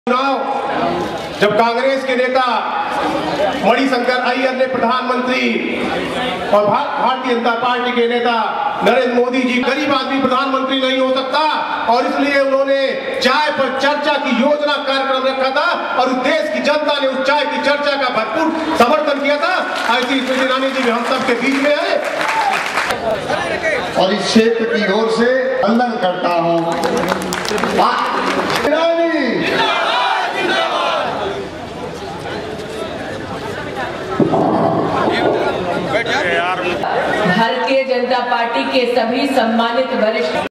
चुनाव जब कांग्रेस के नेता मणिशंकर अय्यर ने प्रधानमंत्री और भारतीय जनता पार्टी के नेता नरेंद्र मोदी जी, गरीब आदमी प्रधानमंत्री नहीं हो सकता और इसलिए उन्होंने चाय पर चर्चा की योजना कार्यक्रम रखा था और देश की जनता ने उस चाय की चर्चा का भरपूर समर्थन किया था। ऐसी स्मृति ईरानी जी भी हम सबके बीच में है और इस क्षेत्र की ओर से वंदन करता हूँ। भारतीय जनता पार्टी के सभी सम्मानित वरिष्ठ